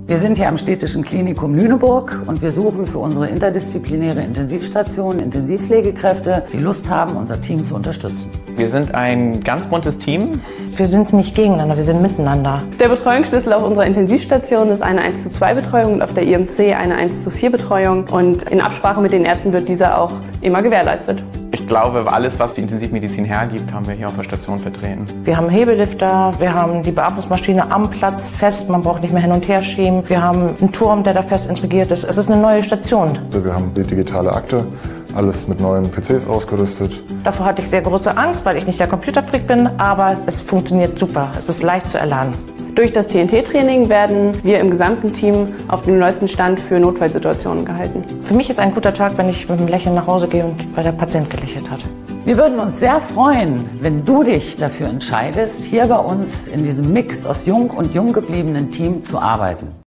Wir sind hier am Städtischen Klinikum Lüneburg und wir suchen für unsere interdisziplinäre Intensivstation Intensivpflegekräfte, die Lust haben, unser Team zu unterstützen. Wir sind ein ganz buntes Team. Wir sind nicht gegeneinander, wir sind miteinander. Der Betreuungsschlüssel auf unserer Intensivstation ist eine 1:2 Betreuung und auf der IMC eine 1:4 Betreuung. Und in Absprache mit den Ärzten wird diese auch immer gewährleistet. Ich glaube, alles, was die Intensivmedizin hergibt, haben wir hier auf der Station vertreten. Wir haben Hebelifter, wir haben die Beatmungsmaschine am Platz fest, man braucht nicht mehr hin und her schieben. Wir haben einen Turm, der da fest integriert ist. Es ist eine neue Station. Wir haben die digitale Akte, alles mit neuen PCs ausgerüstet. Davor hatte ich sehr große Angst, weil ich nicht der Computerfreak bin, aber es funktioniert super. Es ist leicht zu erlernen. Durch das TNT-Training werden wir im gesamten Team auf dem neuesten Stand für Notfallsituationen gehalten. Für mich ist ein guter Tag, wenn ich mit einem Lächeln nach Hause gehe und weil der Patient gelächelt hat. Wir würden uns sehr freuen, wenn du dich dafür entscheidest, hier bei uns in diesem Mix aus jung und jung gebliebenen Team zu arbeiten.